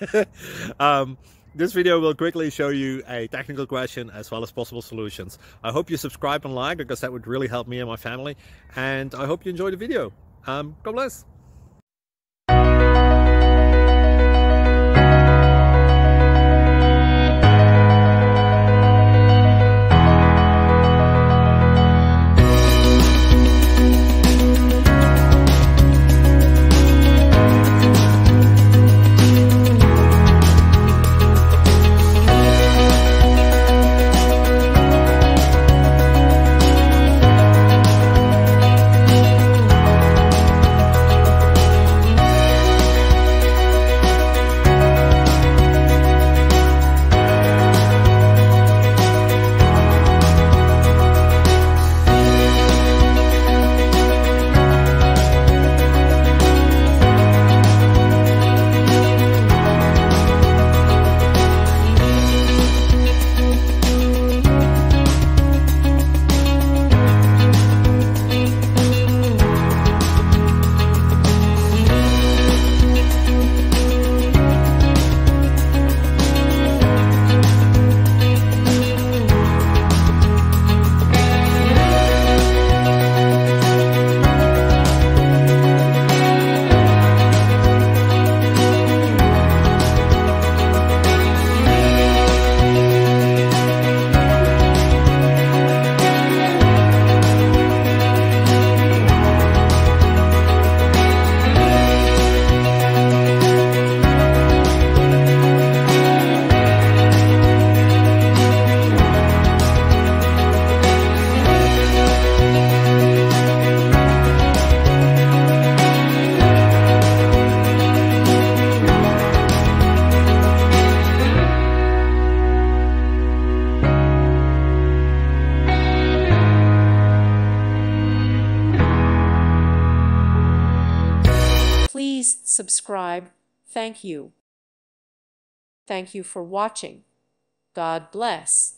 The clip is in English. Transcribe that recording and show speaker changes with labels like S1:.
S1: This video will quickly show you a technical question as well as possible solutions. I hope you subscribe and like, because that would really help me and my family. And I hope you enjoy the video. God bless.
S2: Please subscribe. Thank you. Thank you for watching. God bless.